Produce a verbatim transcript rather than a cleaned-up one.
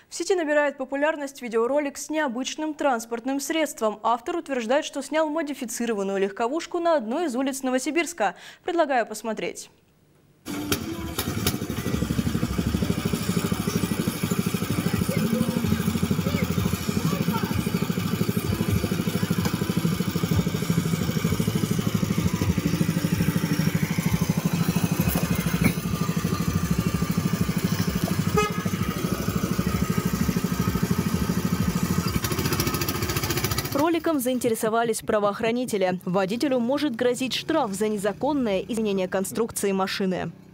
В сети набирает популярность видеоролик с необычным транспортным средством. Автор утверждает, что снял модифицированную легковушку на одной из улиц Новосибирска. Предлагаю посмотреть. Роликом заинтересовались правоохранители. Водителю может грозить штраф за незаконное изменение конструкции машины.